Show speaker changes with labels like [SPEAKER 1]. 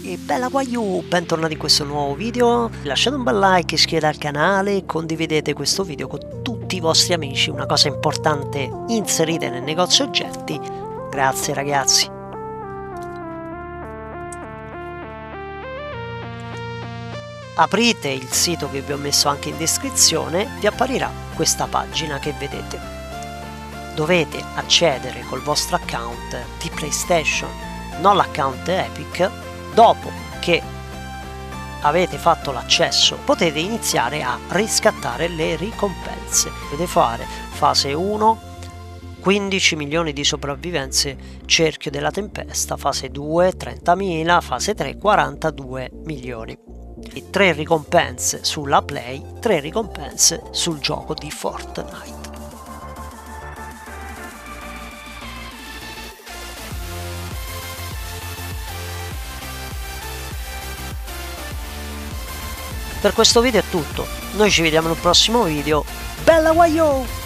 [SPEAKER 1] E bella Waiu, bentornati in questo nuovo video. Lasciate un bel like, iscrivetevi al canale e condividete questo video con tutti i vostri amici. Una cosa importante, inserite nel negozio oggetti. Grazie ragazzi. Aprite il sito che vi ho messo anche in descrizione, vi apparirà questa pagina che vedete. Dovete accedere col vostro account di PlayStation, non l'account Epic. Dopo che avete fatto l'accesso potete iniziare a riscattare le ricompense. Dovete fare fase 1, 15 milioni di sopravvivenze, cerchio della tempesta, fase 2, 30.000, fase 3, 42 milioni. E 3 ricompense sulla Play, 3 ricompense sul gioco di Fortnite. Per questo video è tutto, noi ci vediamo nel prossimo video. Bella Waio!